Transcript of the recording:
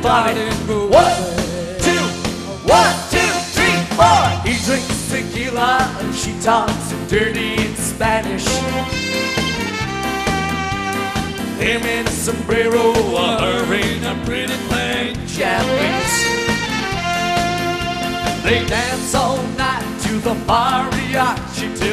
party. One, two, 4. He drinks tequila and she talks dirty in Spanish. Him in a sombrero, her in a pretty plain Japanese. They dance all night to the mariachi.